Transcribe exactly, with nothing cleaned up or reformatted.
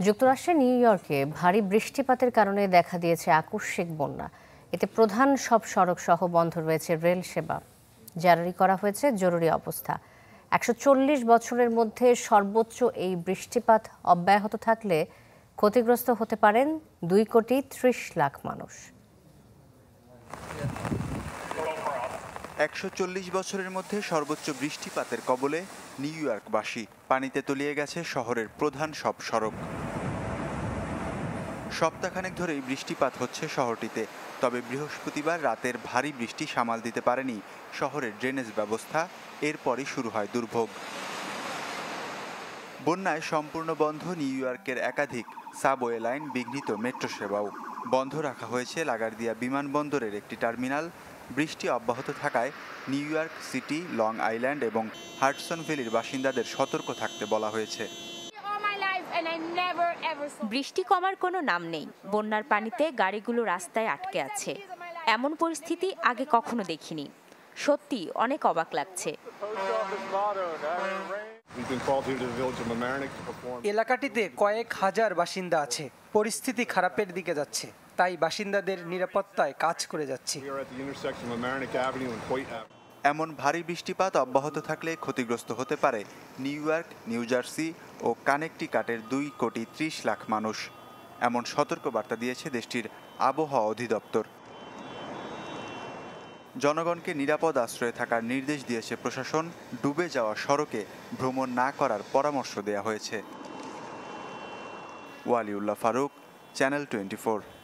যুক্তরাষ্ট্রের নিউ ইয়র্কে ভারী বৃষ্টিপাতের কারণে দেখা দিয়েছে আকস্মিক বন্যা। এতে প্রধান সব সড়ক সহ বন্ধ রয়েছে রেল সেবা। জারি করা হয়েছে জরুরি অবস্থা। একশো চল্লিশ বছরের মধ্যে সর্বোচ্চ এই বৃষ্টিপাত অব্যাহত থাকলে ক্ষতিগ্রস্ত হতে পারেন দুই কোটি ত্রিশ লাখ মানুষ। একশো চল্লিশ বছরের মধ্যে সর্বোচ্চ বৃষ্টিপাতের কবলে নিউ ইয়র্কবাসী। পানিতে তলিয়ে গেছে শহরের প্রধান সব সড়ক। সপ্তাহখানেক ধরেই বৃষ্টিপাত হচ্ছে শহরটিতে। তবে বৃহস্পতিবার রাতের ভারী বৃষ্টি সামাল দিতে পারেনি শহরের ড্রেনেজ ব্যবস্থা। এরপরই শুরু হয় দুর্ভোগ। বন্যায় সম্পূর্ণ বন্ধ নিউ ইয়র্কের একাধিক সাবওয়ে লাইন, বিঘ্নিত মেট্রো সেবাও। বন্ধ রাখা হয়েছে লাগারদিয়া বিমানবন্দরের একটি টার্মিনাল। বৃষ্টি অব্যাহত থাকায় New York City, Long Island এবং হাডসন ভ্যালির বাসিন্দাদের সতর্ক থাকতে বলা হয়েছে। বৃষ্টি কমার কোনো নাম নেই। বন্যার পানিতে গাড়িগুলো রাস্তায় আটকে আছে। এমন পরিস্থিতি আগে কখনো দেখিনি। সত্যি অনেক অবাক লাগছে। এলাকাটিতে কয়েক হাজার বাসিন্দা আছে। পরিস্থিতি খারাপের দিকে যাচ্ছে, তাই বাসিন্দাদের নিরাপত্তায় কাজ করে যাচ্ছি। এমন ভারী বৃষ্টিপাত অব্যাহত থাকলে ক্ষতিগ্রস্ত হতে পারে নিউ ইয়র্ক, নিউ জার্সি ও কানেকটিকাটের দুই কোটি ত্রিশ লাখ মানুষ। এমন সতর্কবার্তা দিয়েছে দেশটির আবহাওয়া অধিদপ্তর। জনগণকে নিরাপদ আশ্রয়ে থাকার নির্দেশ দিয়েছে প্রশাসন। ডুবে যাওয়া সড়কে ভ্রমণ না করার পরামর্শ দেওয়া হয়েছে। Waliullah Farooq, channel twenty four.